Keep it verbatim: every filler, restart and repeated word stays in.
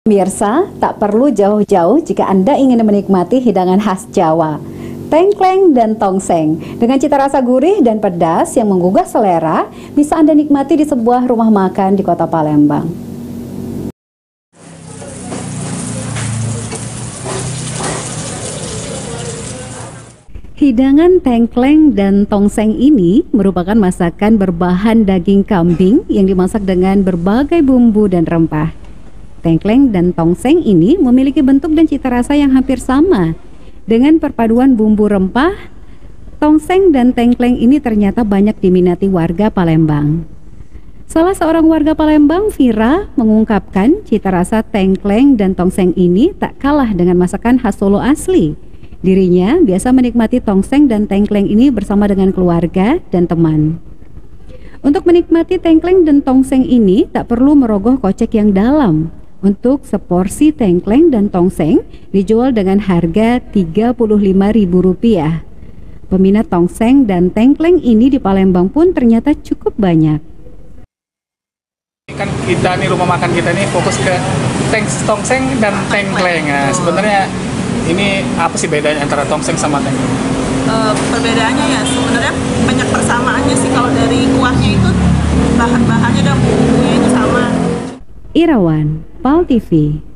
Pemirsa, tak perlu jauh-jauh jika Anda ingin menikmati hidangan khas Jawa, tengkleng dan tongseng. Dengan cita rasa gurih dan pedas yang menggugah selera, bisa Anda nikmati di sebuah rumah makan di kota Palembang. Hidangan tengkleng dan tongseng ini merupakan masakan berbahan daging kambing yang dimasak dengan berbagai bumbu dan rempah. Tengkleng dan tongseng ini memiliki bentuk dan cita rasa yang hampir sama. Dengan perpaduan bumbu rempah, tongseng dan tengkleng ini ternyata banyak diminati warga Palembang. Salah seorang warga Palembang, Vira, mengungkapkan cita rasa tengkleng dan tongseng ini tak kalah dengan masakan khas Solo asli. Dirinya biasa menikmati tongseng dan tengkleng ini bersama dengan keluarga dan teman. Untuk menikmati tengkleng dan tongseng ini tak perlu merogoh kocek yang dalam. Untuk seporsi tengkleng dan tongseng dijual dengan harga tiga puluh lima ribu rupiah. Peminat tongseng dan tengkleng ini di Palembang pun ternyata cukup banyak. Kan kita nih, rumah makan kita nih fokus ke teng tongseng dan tengkleng. Nah, sebenarnya ini apa sih bedanya antara tongseng sama tengkleng? Uh, perbedaannya ya sebenarnya banyak persamaannya sih. Kalau dari kuahnya itu bahan-bahannya dan bumbunya itu sama. Irawan, Pal T V.